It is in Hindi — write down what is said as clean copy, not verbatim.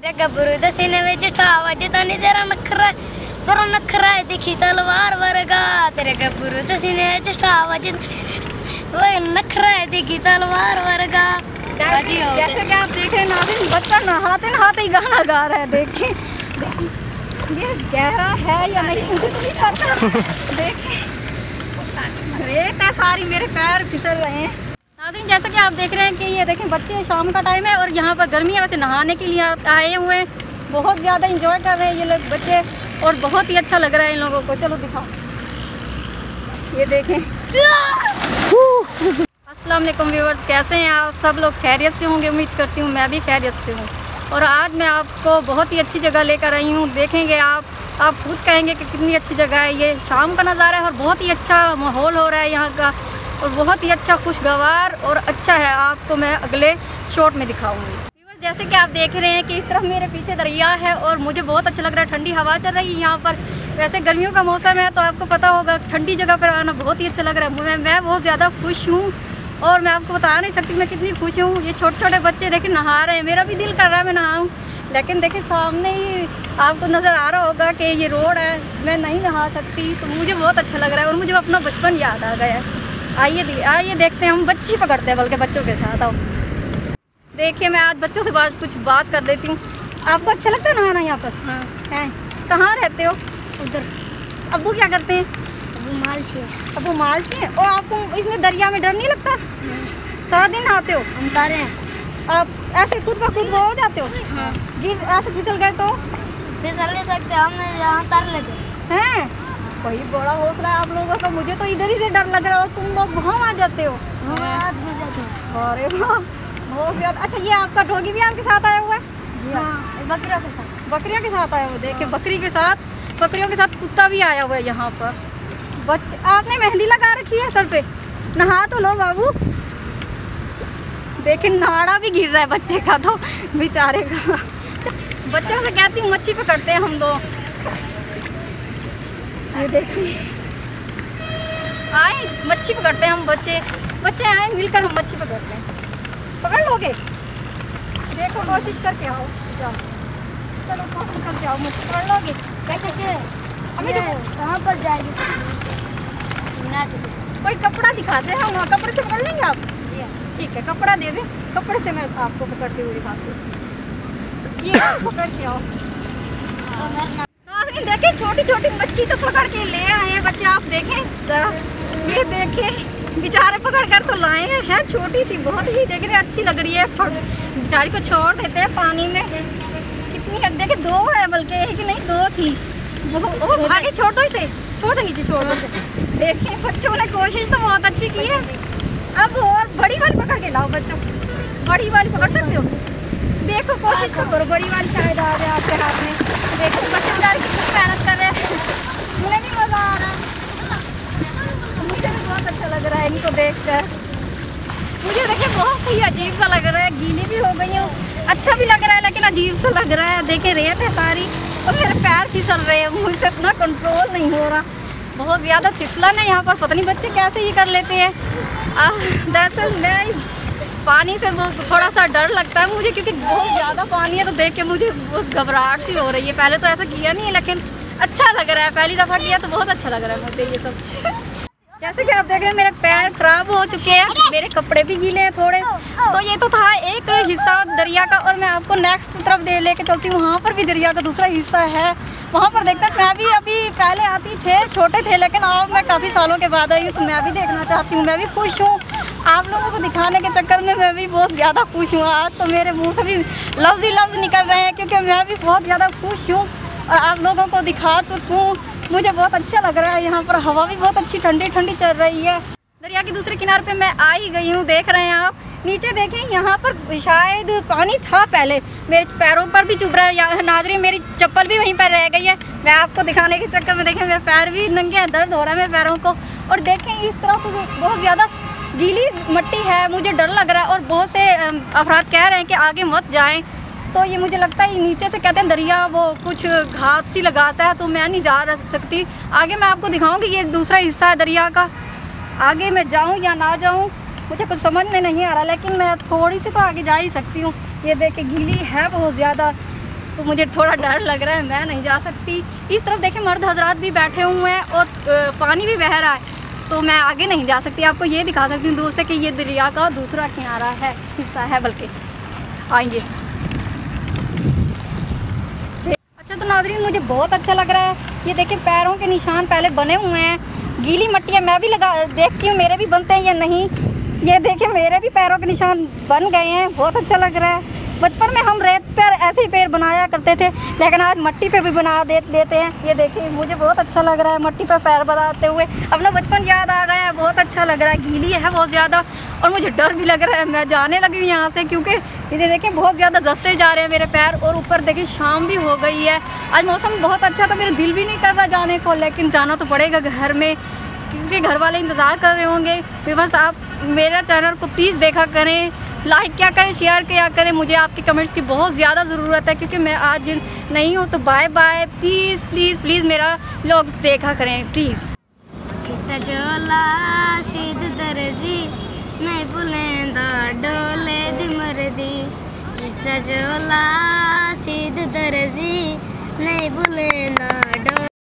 गबरू दसीने में जठावा जितानी तेरा नखरा है दिखी तलवार वर्गा। तेरे गबरू दसीने में जठावा जित वो नखरा है दिखी तलवार वर्गा। जैसे कि आप देख रहे हैं नाज़रीन, बच्चा नहाते ही गाना गा रहा है। देखिए ये गहरा है या नहीं मुझे तो नहीं पता। देखिए रेत है सारी, मेरे पैर फिसल रहे हैं। नाज़रीन जैसा कि आप देख रहे हैं कि ये देखें बच्चे, शाम का टाइम है और यहाँ पर गर्मी है, वैसे नहाने के लिए आए हुए हैं। बहुत ज़्यादा इंजॉय कर रहे हैं ये लोग बच्चे और बहुत ही अच्छा लग रहा है इन लोगों को। चलो दिखाओ, ये देखें। अस्सलाम वालेकुम व्यूअर्स, कैसे हैं आप सब लोग? खैरियत से होंगे, उम्मीद करती हूँ मैं भी खैरियत से हूँ। और आज मैं आपको बहुत ही अच्छी जगह लेकर आई हूँ। देखेंगे आप खुद कहेंगे कि कितनी अच्छी जगह है। ये शाम का नज़ारा है और बहुत ही अच्छा माहौल हो रहा है यहाँ का और बहुत ही अच्छा खुशगवार और अच्छा है। आपको मैं अगले शॉट में दिखाऊंगी। व्यूअर्स जैसे कि आप देख रहे हैं कि इस तरफ मेरे पीछे दरिया है और मुझे बहुत अच्छा लग रहा है। ठंडी हवा चल रही है यहाँ पर। वैसे गर्मियों का मौसम है तो आपको पता होगा ठंडी जगह पर आना बहुत ही अच्छा लग रहा है। मैं बहुत ज़्यादा खुश हूँ और मैं आपको बता नहीं सकती मैं कितनी खुश हूँ। ये छोटे छोटे बच्चे देखें नहा रहे हैं, मेरा भी दिल कर रहा है मैं नहाऊँ, लेकिन देखिए सामने ही आपको नज़र आ रहा होगा कि ये रोड है, मैं नहीं नहा सकती। तो मुझे बहुत अच्छा लग रहा है और मुझे अपना बचपन याद आ गया है। आइए देखते हैं, हम बच्ची पकड़ते हैं बल्कि बच्चों के साथ। आओ देखिए, मैं आज बच्चों से कुछ बात कर देती हूँ। आपको अच्छा लगता है नहाना यहाँ पर? हाँ। हैं कहाँ रहते हो? उधर। अब्बू क्या करते हैं? अब्बू मालशी है। और आपको इसमें दरिया में डर नहीं लगता? सारा दिन नहाते हो? हम तारे हैं। आप ऐसे खुद ब खुद हो जाते हो? हाँ। गिर ऐसे फिसल गए तो? फिसल नहीं सकते, हम यहाँ तार लेते हैं। वही बड़ा हौसला है आप लोगों का। मुझे तो इधर ही से डर लग रहा हो, तुम लोग वहाँ आ जाते हो। अरे वाह, बहुत ज़्यादा। अच्छा, ये आपका डॉगी भी आपके साथ आया हुआ है? हाँ, बकरियों के साथ आया हुआ। देखिए बकरियों के साथ कुत्ता भी आया हुआ है यहाँ पर। आपने मेहंदी लगा रखी है सर पे, नहा तो लो बाबू। देखिए नाड़ा भी गिर रहा है बच्चे का तो बेचारे का। बच्चों से कहती हूँ मच्छी पकड़ते हैं हम दो। ये देखिए आए मच्छी पकड़ते हैं हम, बच्चे आए मिलकर हम मच्छी पकड़ते हैं। पकड़ लोगे? देखो कोशिश करके आओ, चलो कोशिश करके आओ, मच्छी पकड़ लोगे? कैसे अभी तो कहाँ पर जाएगी? कोई कपड़ा दिखाते हैं, वहाँ कपड़े से पकड़ लेंगे आप? ठीक है, कपड़ा दे दें, कपड़े से मैं आपको पकड़ते हुए दिखाती हूँ। ये पकड़ के आओ। देखिए छोटी छोटी मच्छी तो पकड़ के ले आए हैं बच्चे। आप देखें जरा, ये देखें बेचारे पकड़ कर तो लाए हैं। छोटी सी बहुत ही देखने अच्छी लग रही है। बेचारी को छोड़ देते हैं पानी में। कितनी है देखिए, दो है बल्कि, एक नहीं दो थी। आगे छोड़ दो इसे, छोड़ दो नीचे, छोड़ दो। देखिए बच्चों ने कोशिश तो बहुत अच्छी की है। अब और बड़ी वाली पकड़ के लाओ बच्चों। बड़ी वाली पकड़ सकते हो? देखो कोशिश तो करो, बड़ी वाली शायद आ जाए आपके हाथ में। देखो बच्चे बेचारे कितनी मेहनत कर रहे हैं, मुझे भी मज़ा आ रहा है। मुझे भी बहुत अच्छा लग रहा है इनको देखकर। मुझे देखिए बहुत ही अजीब सा लग रहा है, गीली भी हो गई हूँ, अच्छा भी लग रहा है लेकिन अजीब सा लग रहा है। देखिए रेत है सारी और मेरे पैर फिसल रहे हैं, मुझसे इतना कंट्रोल नहीं हो रहा। बहुत ज़्यादा फिसलन है यहाँ पर, पता नहीं बच्चे कैसे ये कर लेते हैं। दरअसल मैं पानी से वो थोड़ा सा डर लगता है मुझे, क्योंकि बहुत ज़्यादा पानी है तो देख के मुझे बहुत घबराहट सी हो रही है। पहले तो ऐसा किया नहीं है लेकिन अच्छा लग रहा है, पहली दफ़ा किया तो बहुत अच्छा लग रहा है मुझे ये सब। जैसे कि आप देख रहे हैं मेरे पैर खराब हो चुके हैं, मेरे कपड़े भी गीले हैं थोड़े। तो ये तो था एक हिस्सा दरिया का और मैं आपको नेक्स्ट तरफ लेके चलती हूँ। वहाँ पर भी दरिया का दूसरा हिस्सा है, वहाँ पर देखते हैं। मैं भी अभी पहले आती थे, छोटे थे, लेकिन अब मैं काफ़ी सालों के बाद आई हूँ तो मैं भी देखना चाहती हूँ। मैं भी खुश हूँ, आप लोगों को दिखाने के चक्कर में मैं भी बहुत ज़्यादा खुश हूँ। आज तो मेरे मुँह से भी लफ्ज़ ही लफ्ज़ निकल रहे हैं क्योंकि मैं भी बहुत ज़्यादा खुश हूँ और आप लोगों को दिखा सकूँ। मुझे बहुत अच्छा लग रहा है, यहाँ पर हवा भी बहुत अच्छी ठंडी ठंडी चल रही है। दरिया के दूसरे किनारे पे मैं आ ही गई हूँ, देख रहे हैं आप। नीचे देखें यहाँ पर शायद पानी था पहले, मेरे पैरों पर भी चुभ रहा है। नाज़रीन मेरी चप्पल भी वहीं पर रह गई है, मैं आपको दिखाने के चक्कर में देखें मेरे पैर भी नंगे हैं, दर्द हो रहा है मेरे पैरों को। और देखें इस तरफ बहुत ज़्यादा गीली मिट्टी है, मुझे डर लग रहा है और बहुत से अफराद कह रहे हैं कि आगे मत जाएँ। तो ये मुझे लगता है नीचे से कहते हैं दरिया वो कुछ घात सी लगाता है तो मैं नहीं जा सकती। आगे मैं आपको दिखाऊंगी, ये दूसरा हिस्सा है दरिया का। आगे मैं जाऊं या ना जाऊं मुझे कुछ समझ में नहीं आ रहा, लेकिन मैं थोड़ी सी तो आगे जा ही सकती हूँ। ये देखिए गीली है बहुत ज़्यादा तो मुझे थोड़ा डर लग रहा है, मैं नहीं जा सकती। इस तरफ देखें मर्द हजरात भी बैठे हुए हैं और पानी भी बह रहा है, तो मैं आगे नहीं जा सकती। आपको ये दिखा सकती हूँ दूर से कि ये दरिया का दूसरा किनारा है, हिस्सा है, बल्कि आएंगे। अच्छा तो नाज़रीन मुझे बहुत अच्छा लग रहा है। ये देखें पैरों के निशान पहले बने हुए हैं, गीली मट्टी है, मैं भी लगा देखती हूँ मेरे भी बनते हैं या नहीं। ये देखें मेरे भी पैरों के निशान बन गए हैं, बहुत अच्छा लग रहा है। बचपन में हम रेत पर ऐसे ही पैर बनाया करते थे, लेकिन आज मट्टी पे भी बना देते हैं। ये देखिए मुझे बहुत अच्छा लग रहा है मट्टी पे पैर बनाते हुए, अपना बचपन याद आ गया है, बहुत अच्छा लग रहा है। गीली है बहुत ज़्यादा और मुझे डर भी लग रहा है, मैं जाने लगी हूँ यहाँ से, क्योंकि ये देखिए बहुत ज़्यादा जस्ते जा रहे हैं मेरे पैर। और ऊपर देखिए शाम भी हो गई है, आज मौसम बहुत अच्छा था, मेरा दिल भी नहीं कर रहा जाने को, लेकिन जाना तो पड़ेगा घर में, क्योंकि घर वाले इंतज़ार कर रहे होंगे। व्यूअर्स आप मेरा चैनल को प्लीज़ देखा करें, लाइक क्या करें, शेयर क्या करें, मुझे आपके कमेंट्स की बहुत ज़्यादा ज़रूरत है, क्योंकि मैं आज नहीं हूँ। तो bye bye, please please please मेरा व्लॉग देखा करें प्लीज़। चिट्टा चोला सीध दर्जी नहीं भुलेंदा डोले दी मर्दी, चिट्टा चोला सीध दर्जी नहीं भुलेंदा